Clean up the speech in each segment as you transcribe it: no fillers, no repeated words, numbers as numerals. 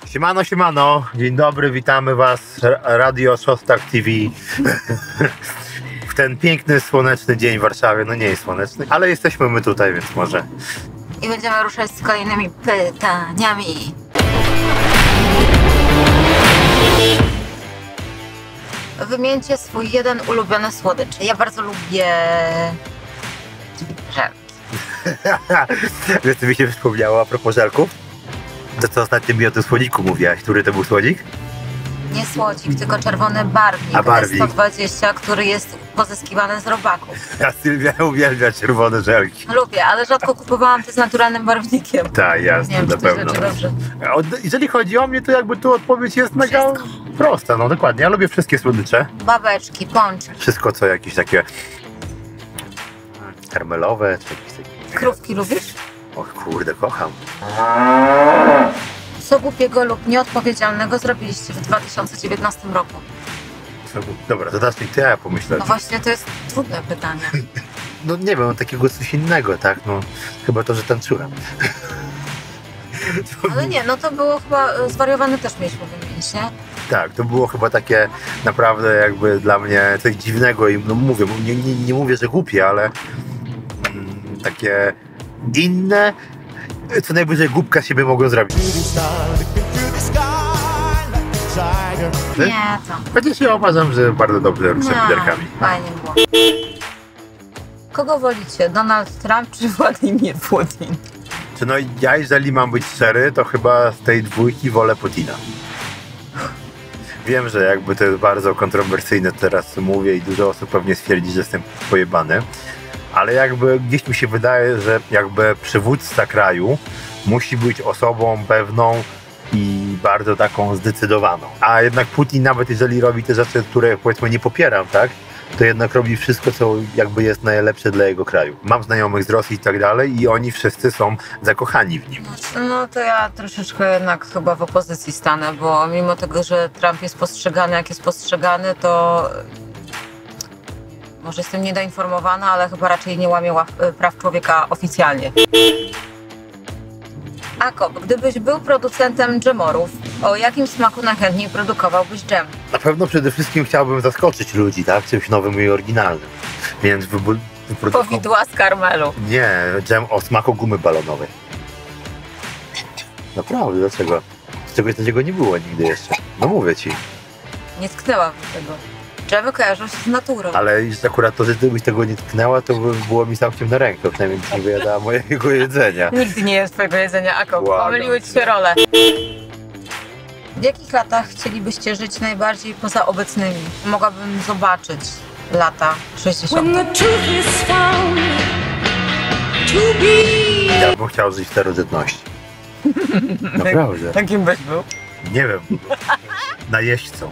Siemano, siemano, dzień dobry, witamy Was, Radio Szostak TV. W ten piękny, słoneczny dzień w Warszawie, no nie jest słoneczny, ale jesteśmy my tutaj, więc może. I będziemy ruszać z kolejnymi pytaniami. Wymieńcie swój jeden ulubiony słodycz. Ja bardzo lubię żelki. Wiesz, co mi się przypomniało a propos żelków? To co ostatnio mi o tym słodziku mówiłaś, który to był słodzik? Nie słodzik, tylko czerwony barwnik. A barwnik. 120, który jest pozyskiwany z robaków. Ja Sylwia uwielbia czerwone żelki. Lubię, ale rzadko kupowałam to z naturalnym barwnikiem. Tak, jasne, Nie wiem, na czy to pewno. źle, czy dobrze. Jeżeli chodzi o mnie, to jakby tu odpowiedź jest mega prosta, no dokładnie. Ja lubię wszystkie słodycze. Babeczki, pączki. Wszystko, co jakieś takie karmelowe, czy jakieś takie... Krówki lubisz? O kurde, kocham. Co głupiego lub nieodpowiedzialnego zrobiliście w 2019 roku? Dobra, to zacznij ty, ja pomyślę. No właśnie, to jest trudne pytanie. No nie wiem, takiego coś innego, tak? No chyba to, że tańczyłem. Ale nie, no to było chyba, zwariowane też mieliśmy wymienić, nie? Tak, to było chyba takie naprawdę jakby dla mnie coś dziwnego i no mówię, nie mówię, że głupie, ale takie inne, co najwyżej głupka siebie mogą zrobić. Nie, to. Chociaż ja uważam, że bardzo dobrze ruszę liderkami. Fajnie było. Kogo wolicie? Donald Trump czy Władimir Putin? Czy no ja, jeżeli mam być szczery, to chyba z tej dwójki wolę Putina. Wiem, że jakby to jest bardzo kontrowersyjne teraz mówię i dużo osób pewnie stwierdzi, że jestem pojebany, ale jakby gdzieś mi się wydaje, że jakby przywódca kraju musi być osobą pewną i bardzo taką zdecydowaną. A jednak Putin, nawet jeżeli robi te rzeczy, które powiedzmy nie popieram, tak, to jednak robi wszystko, co jakby jest najlepsze dla jego kraju. Mam znajomych z Rosji i tak dalej i oni wszyscy są zakochani w nim. No to ja troszeczkę jednak chyba w opozycji stanę, bo mimo tego, że Trump jest postrzegany jak jest postrzegany, to może jestem niedoinformowana, ale chyba raczej nie łamie praw człowieka oficjalnie. Akop, gdybyś był producentem dżemorów, o jakim smaku najchętniej produkowałbyś dżem? Na pewno przede wszystkim chciałbym zaskoczyć ludzi, tak, czymś nowym i oryginalnym. Więc Powidła z karmelu. Nie, dżem o smaku gumy balonowej. Naprawdę, dlaczego? Czegoś takiego nie było nigdy jeszcze. No mówię ci. Nie tknęłam tego. Dżemy kojarzą się z naturą. Ale już akurat to, że ty byś tego nie tknęła, to by było mi całkiem na rękę, przynajmniej byś nie wyjadała mojego jedzenia. Nigdy nie jest twojego jedzenia, Akop. Błagam Pomyliły ci się role. W jakich latach chcielibyście żyć najbardziej poza obecnymi? Mogłabym zobaczyć lata 60. Ja bym chciał żyć w starożytności. Naprawdę. Jakim byś był? Nie wiem. Najeźdźcą.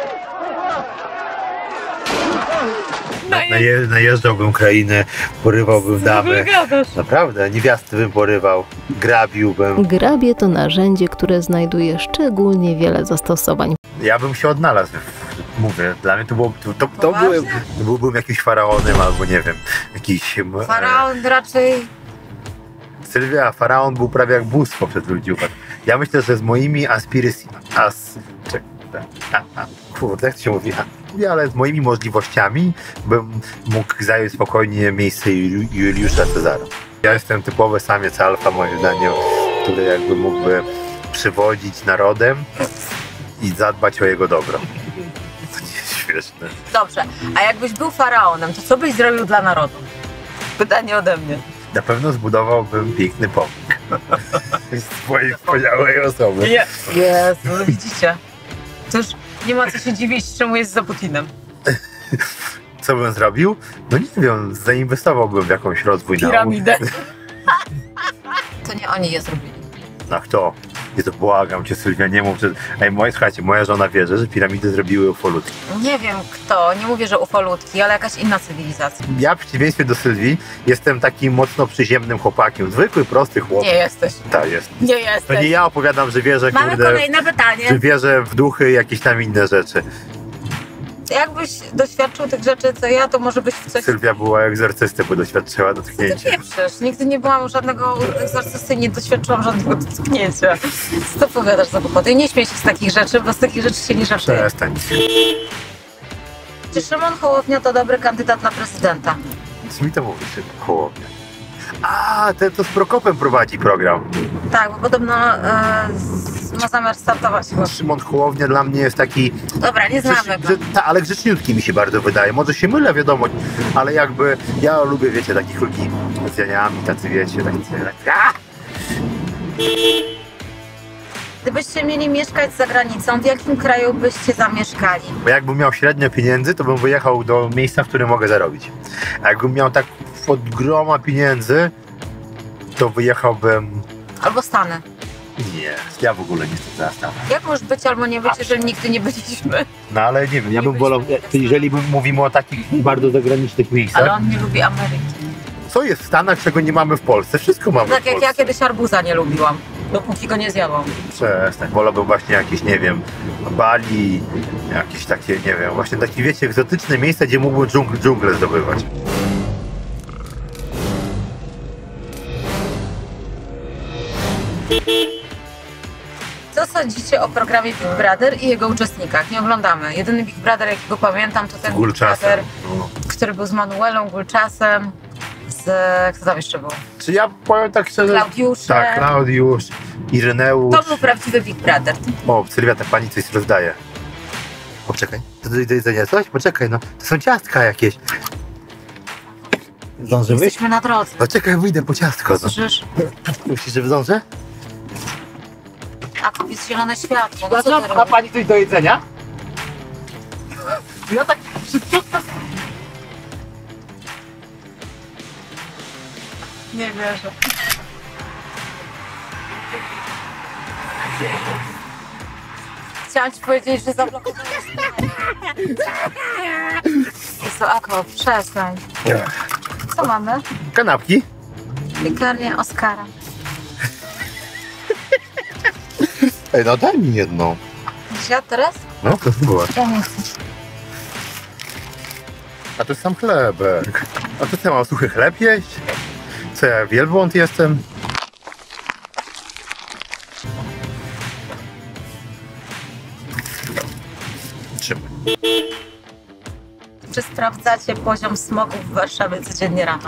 Najeżdżałbym krainę, porywałbym damy. Naprawdę, niewiasty bym porywał, grabiłbym. Grabie to narzędzie, które znajduje szczególnie wiele zastosowań. Ja bym się odnalazł. Mówię, dla mnie byłbym jakimś faraonem albo nie wiem, jakiś... Faraon raczej... Sylwia, faraon był prawie jak bóstwo przed ludzi. Ja myślę, że z moimi kurde, jak to się mówi? Ale z moimi możliwościami bym mógł zająć spokojnie miejsce Juliusza Cezara. Ja jestem typowy samiec alfa, moim zdaniem, który jakby mógłby przywodzić narodem i zadbać o jego dobro. To nie jest śmieszne. Dobrze, a jakbyś był faraonem, to co byś zrobił dla narodu? Pytanie ode mnie. Na pewno zbudowałbym piękny pomnik z swojej wspaniałej osoby. Jezu, no widzicie. To już nie ma co się dziwić, czemu jest za Putinem. Co bym zrobił? No nie wiem, zainwestowałbym w jakąś rozwój piramidę. To nie oni je zrobili. No kto? Nie, to błagam cię, Sylwia, nie mów, że... Słuchajcie, moja żona wierzy, że piramidy zrobiły ufolutki. Nie wiem kto, nie mówię, że ufolutki, ale jakaś inna cywilizacja. Ja w przeciwieństwie do Sylwii jestem takim mocno przyziemnym chłopakiem. Zwykły, prosty chłop. Nie jesteś. Tak, jest. Nie jesteś. To nie ja opowiadam, że wierzę, Mamy kolejne pytanie. że wierzę w duchy i jakieś tam inne rzeczy. Jakbyś doświadczył tych rzeczy, co ja, to może byś w coś... Sylwia była egzorcysty, bo doświadczyła Co ty dotknięcia. pieprzysz? Nigdy nie byłam u żadnego egzorcysty, nie doświadczyłam żadnego dotknięcia. Co to powiadasz za głupoty? Nie śmiej się z takich rzeczy, bo z takich rzeczy się nie żartuje. Przestań. Czy Szymon Hołownia to dobry kandydat na prezydenta? Co mi to mówisz, Hołownia? A, ten to z Prokopem prowadzi program. Tak, bo podobno ma zamiar startować. Szymon Hołownia dla mnie jest taki... Dobra, nie znamy go. Ale grzeczniutki mi się bardzo wydaje. Może się mylę, wiadomo, ale jakby ja lubię, wiecie, takich ludzi z janiami, tacy, wiecie, Gdybyście mieli mieszkać za granicą, w jakim kraju byście zamieszkali? Bo jakbym miał średnio pieniędzy, to bym wyjechał do miejsca, w którym mogę zarobić. A jakbym miał tak od groma pieniędzy, to wyjechałbym... Albo Stany. Nie, ja w ogóle nie chcę za Stanach. Jak możesz być albo nie być, jeżeli nigdy nie byliśmy? No ale nie wiem, ja bym Nie wolał, byliśmy. jeżeli mówimy o takich bardzo zagranicznych miejscach, Ale on nie lubi Ameryki. co jest w Stanach, czego nie mamy w Polsce? Wszystko mamy Tak w jak Polsce. ja kiedyś arbuza nie lubiłam, dopóki go nie zjadłam. Przestań, wolałbym właśnie jakieś, nie wiem, Bali, jakieś takie, nie wiem, właśnie takie, wiecie, egzotyczne miejsca, gdzie mógłbym dżunglę zdobywać. Co sądzicie o programie Big Brother i jego uczestnikach? Nie oglądamy. Jedyny Big Brother, jakiego pamiętam, to ten Big Gulczasem. Brother, No. który był z Manuelą, Gulczasem, z... kto tam jeszcze był? Czy ja powiem tak szczerze? Klaudiuszem. Tak, Klaudiusz, Ireneusz. To był prawdziwy Big Brother. O, Sylwia, ta pani coś rozdaje. Poczekaj, to do jedzenia coś? Poczekaj, no, to są ciastka jakieś. Zdążymy? Jesteśmy na drodze. No czekaj, wyjdę po ciastko. No. Słyszysz? Myślisz, że zdążę? A jest zielone światło. No co ty Ma robisz? pani coś do jedzenia? Ja tak szybciutko... Nie wierzę. Chciałam ci powiedzieć, że zablokowałeś. Jezu, Ako, przestań. Co mamy? Kanapki? Piekarnia Oskara. Ej, no daj mi jedną. Zjadł teraz? No, to była. Ja nie chcę. A to jest sam chlebek. A to co, ja mam suchy chleb jeść? Co, ja wielbłąd jestem? Czym? Czy sprawdzacie poziom smogu w Warszawie codziennie rano?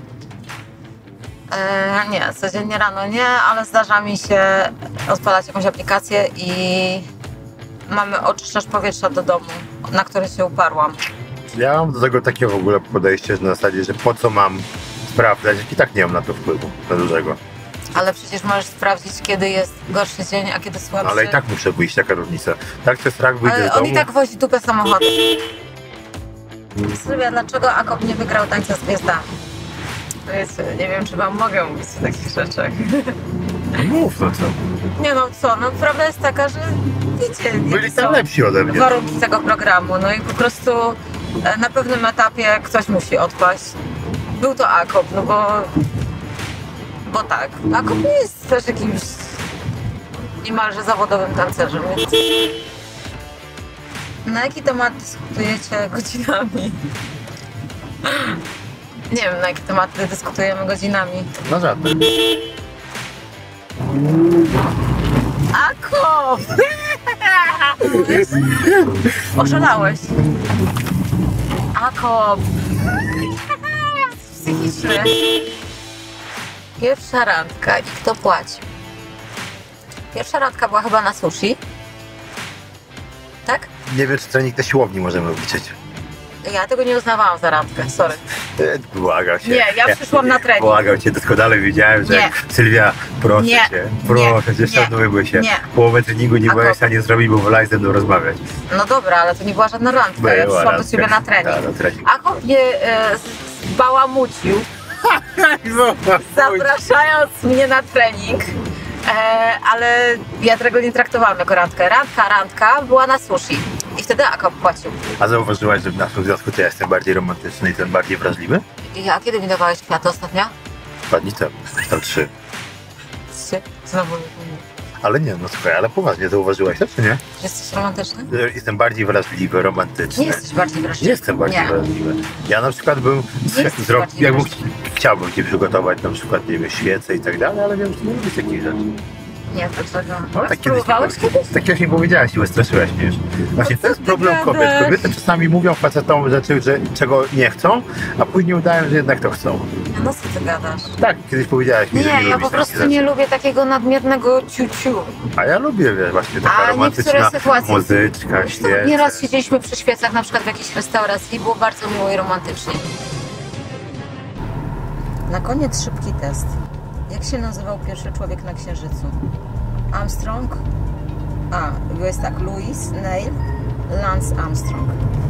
Nie, codziennie rano nie, ale zdarza mi się odpalać jakąś aplikację i mamy oczyszczacz powietrza do domu, na który się uparłam. Ja mam do tego takie w ogóle podejście, że na zasadzie, że po co mam sprawdzać, jak i tak nie mam na to wpływu, za dużego. Ale przecież możesz sprawdzić, kiedy jest gorszy dzień, a kiedy słabszy. No, ale i tak muszę wyjść, taka różnica. Tak to jest rak, wyjdę Ale z on domu. i tak wozi dupę samochodem. Sylwia, dlaczego Akop nie wygrał tańca z gwiazdami? Wiecie, nie wiem, czy wam mogę mówić o takich rzeczach. Mów, no co. Nie no, co, no prawda jest taka, że wiecie, Byli jakie są tam lepsi ode mnie. warunki tego programu, no i po prostu na pewnym etapie ktoś musi odpaść. Był to Akop, no bo tak. Akop nie jest też jakimś niemalże zawodowym tancerzem, więc... Na jaki temat dyskutujecie godzinami? Nie wiem, na jakie tematy dyskutujemy godzinami. No żadne. Akop! Oszalałeś. Akop! Psychiczny. Pierwsza randka i kto płaci? Pierwsza randka była chyba na sushi. Tak? Nie wiem, czy trening na siłowni możemy obliczyć. Ja tego nie uznawałam za randkę, sorry. Błagam cię. Nie, ja przyszłam na trening. Błagam cię, doskonale wiedziałem, że Nie. Sylwia, proszę Nie. cię, proszę cię, Nie. szanujmy się. Nie. Połowę treningu nie A byłeś to- w stanie zrobić, bo wolałeś ze mną rozmawiać. No dobra, ale to nie była żadna randka, ja Była przyszłam do randka. ciebie na trening. Tak, na trening. Akop mnie bałamucił, zapraszając mnie na trening, ale ja tego nie traktowałam jako randkę. Randka była na sushi i wtedy Akop płacił. A zauważyłaś, że w naszym związku to ja jestem bardziej romantyczny i ten bardziej wrażliwy? A kiedy mi dawałeś kwiaty ostatnio? 2 dni temu, tam 3. Znowu nie powiem. Ale nie, no słuchaj, ale poważnie, zauważyłaś to, czy nie? Jesteś romantyczny? Jestem bardziej wrażliwy, romantyczny. Nie jesteś bardziej wrażliwy. Jestem bardziej wrażliwy. Ja na przykład chciałbym ci przygotować na przykład, nie wiem, świece i tak dalej, ale wiem, że nie lubisz takich rzeczy. Nie, dlaczego? No, tak Spróbowałeś kiedyś? Tak jak mi powiedziałaś i wystraszyłaś mnie już. Właśnie to jest problem kobiet. Kobiety czasami mówią facetom rzeczy, czego nie chcą, a później udają, że jednak to chcą. No co ty gadasz? Tak, kiedyś powiedziałaś mi, że Nie, nie ja lubisz po prostu takich nie rzeczy. lubię takiego nadmiernego ciuciu. A ja lubię, wiesz, właśnie taka A romantyczna niektóre sytuacje... muzyczka, świece. Nieraz siedzieliśmy przy świecach, na przykład w jakiejś restauracji i było bardzo miło i romantycznie. Na koniec szybki test. Jak się nazywał pierwszy człowiek na Księżycu? Armstrong? Jest tak, Louis, Neil, Lance Armstrong.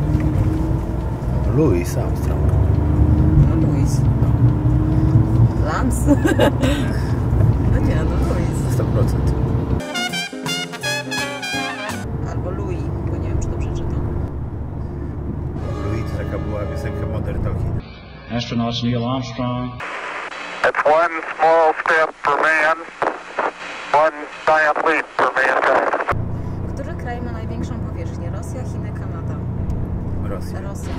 Louis Armstrong. No Louis. Lance? No nie, no Louis. 100%. Albo Louis, bo nie wiem, czy dobrze czytam. Louis to taka była piosenka Modern Talking. Astronauts Neil Armstrong. It's one small step for man, one giant leap for mankind. Który kraj ma największą powierzchnię? Rosja, Chiny, Kanada? Rosja.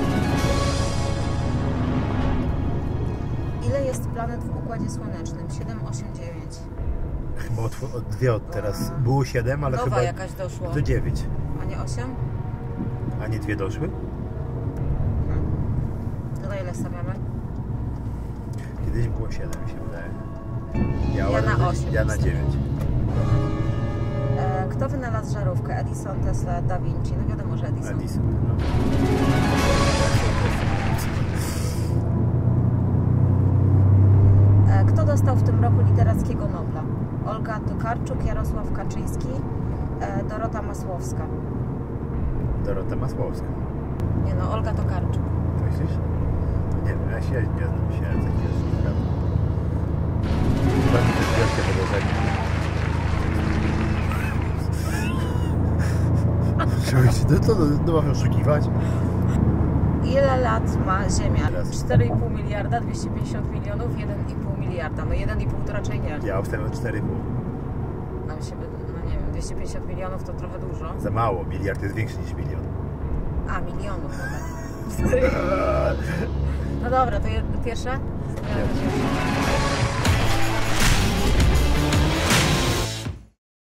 Ile jest planet w Układzie Słonecznym? 7, 8, 9. Chyba dwie od teraz. Było 7, ale Nowa chyba jakaś doszło. do 9. A nie 8? A nie dwie doszły? To na ile stawiamy? Kiedyś było 7, mi się wydaje. Ja na 8. Ja na 9. Kto wynalazł żarówkę? Edison, Tesla, Da Vinci? No wiadomo, że Edison. Edison. No. Kto dostał w tym roku Literackiego Nobla? Olga Tokarczuk, Jarosław Kaczyński, Dorota Masłowska. Dorota Masłowska. Nie no, Olga Tokarczuk. Myślisz? Nie wiem, ja się nie znam się, taki jest świat. Chyba mi to jest wielkie wydarzenie. No mam oszukiwać? Ile lat ma Ziemia? Teraz. 4,5 miliarda, 250 milionów, 1,5 miliarda. No 1,5 to raczej nie. Ja obstawiam 4,5. Nam się, no nie wiem, 250 milionów to trochę dużo. Za mało, miliard jest większy niż milion. A, milionów nawet. No dobra, to pierwsze?